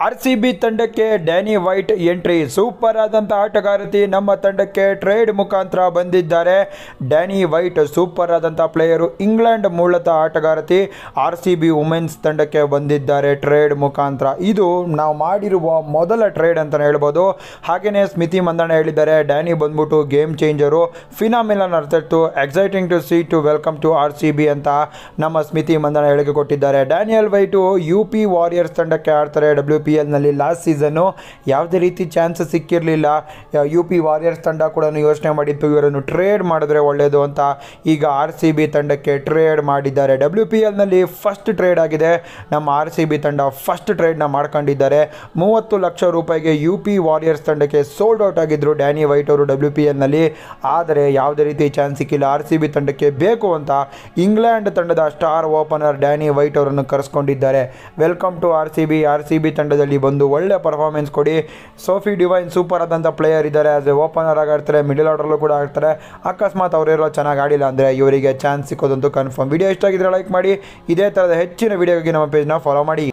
RCB ತಂಡಕ್ಕೆ Danny white entry. Super ಆದಂಥ ಆಟಗಾರತಿ ನಮ್ಮ ತಂಡಕ್ಕೆ ಟ್ರೇಡ್ ಮುಖಾಂತರ ಬಂದಿದ್ದಾರೆ. ಡ್ಯಾನಿ ವೈಟ್ ಸೂಪರ್ ಆದಂಥ ಪ್ಲೇಯರು, ಇಂಗ್ಲೆಂಡ್ ಮೂಲತಃ ಆಟಗಾರತಿ. RCB ವುಮೆನ್ಸ್ ತಂಡಕ್ಕೆ ಬಂದಿದ್ದಾರೆ ಟ್ರೇಡ್ ಮುಖಾಂತರ. ಇದು ನಾವು ಮಾಡಿರುವ ಮೊದಲ ಟ್ರೇಡ್ ಅಂತಲೇ ಹೇಳ್ಬೋದು. ಹಾಗೆಯೇ ಸ್ಮಿತಿ ಮಂದಣ್ಣ ಹೇಳಿದ್ದಾರೆ, ಡ್ಯಾನಿ ಬಂದ್ಬಿಟ್ಟು ಗೇಮ್ ಚೇಂಜರು, ಫಿನಾಮಿನಲ್ ಅರ್ಥತ್ತು, exciting to see to welcome to RCB ಅಂತ ನಮ್ಮ ಸ್ಮಿತಿ ಮಂದಣ್ಣ ಹೇಳಿಕೆ ಕೊಟ್ಟಿದ್ದಾರೆ. ಡ್ಯಾನಿಯಲ್ ವೈಟು UP ವಾರಿಯರ್ಸ್ ತಂಡಕ್ಕೆ ಆಡ್ತಾರೆ. WPL ನಲ್ಲಿ ಲಾಸ್ಟ್ ಸೀಸನ್ನು ಯಾವುದೇ ರೀತಿ ಚಾನ್ಸ್ ಸಿಕ್ಕಿರಲಿಲ್ಲ. UP ವಾರಿಯರ್ಸ್ ತಂಡ ಕೂಡ ಯೋಚನೆ ಮಾಡಿತ್ತು ಇವರನ್ನು ಟ್ರೇಡ್ ಮಾಡಿದ್ರೆ ಒಳ್ಳೆಯದು ಅಂತ. ಈಗ RCB ತಂಡಕ್ಕೆ ಟ್ರೇಡ್ ಮಾಡಿದ್ದಾರೆ. WPL ನಲ್ಲಿ ಫಸ್ಟ್ ಟ್ರೇಡ್ ಆಗಿದೆ. ನಮ್ಮ RCB ತಂಡ ಫಸ್ಟ್ ಟ್ರೇಡ್ನ ಮಾಡ್ಕೊಂಡಿದ್ದಾರೆ. 30 ಲಕ್ಷ ರೂಪಾಯಿಗೆ UP ವಾರಿಯರ್ಸ್ ತಂಡಕ್ಕೆ ಸೋಲ್ಡ್ ಔಟ್ ಆಗಿದ್ದರು ಡ್ಯಾನಿ ವೈಟ್ ಅವರು WPL ನಲ್ಲಿ. ಆದರೆ ಯಾವುದೇ ರೀತಿ ಚಾನ್ಸ್ ಸಿಕ್ಕಿಲ್ಲ. RCB ತಂಡಕ್ಕೆ ಬೇಕು ಅಂತ ಇಂಗ್ಲೆಂಡ್ ತಂಡದ ಸ್ಟಾರ್ ಓಪನರ್ ಡ್ಯಾನಿ ವೈಟ್ ಅವರನ್ನು ಕರೆಸ್ಕೊಂಡಿದ್ದಾರೆ. ವೆಲ್ಕಮ್ ಟು RCB ತಂಡದಲ್ಲಿ ಬಂದು ಒಳ್ಳೆ ಪರ್ಫಾರ್ಮೆನ್ಸ್ ಕೊಡಿ. ಸೋಫಿ ಡಿವೈನ್ ಸೂಪರ್ ಆದಂಥ ಪ್ಲೇಯರ್ ಇದ್ದಾರೆ. ಆಸ್ ಎ ಓಪನರ್ ಆಗಿ ಆಡ್ತಾರೆ, ಮಿಡಲ್ ಆರ್ಡರ್ಲ್ಲೂ ಕೂಡ ಆಡ್ತಾರೆ. ಅಕಸ್ಮಾತ್ ಅವರೆಲ್ಲ ಚೆನ್ನಾಗಿ ಆಡಿಲ್ಲ ಅಂದರೆ ಇವರಿಗೆ ಚಾನ್ಸ್ ಸಿಕ್ಕೋದಂತೂ ಕನ್ಫರ್ಮ್. ವಿಡಿಯೋ ಇಷ್ಟ ಆಗಿದ್ರೆ ಲೈಕ್ ಮಾಡಿ. ಇದೇ ಥರದ ಹೆಚ್ಚಿನ ವಿಡಿಯೋಗೆ ನಮ್ಮ ಪೇಜ್ನ ಫಾಲೋ ಮಾಡಿ.